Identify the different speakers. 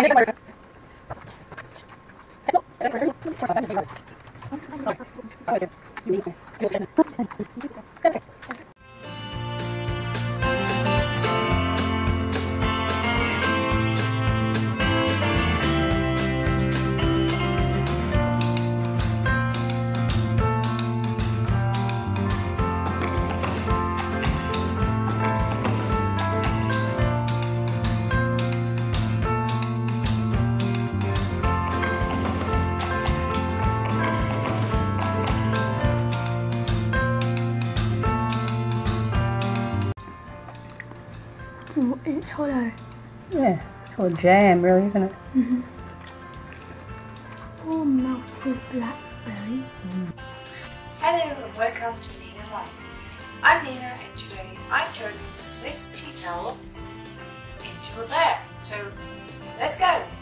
Speaker 1: It's hollow.
Speaker 2: Yeah, it's called jam, really, isn't it?
Speaker 1: Mm-hmm. All melted blackberry.
Speaker 3: Hello and welcome to Lina Likes. I'm Lina and today I'm turning this tea towel into a bear. So let's go!